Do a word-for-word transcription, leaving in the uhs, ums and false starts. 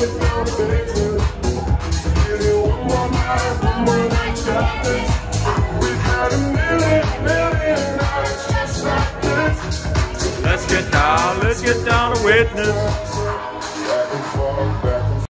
get down to business. Give you one more night, one more night, got this. We've had a million, million nights just like this. Let's get down, let's get down to Widnes.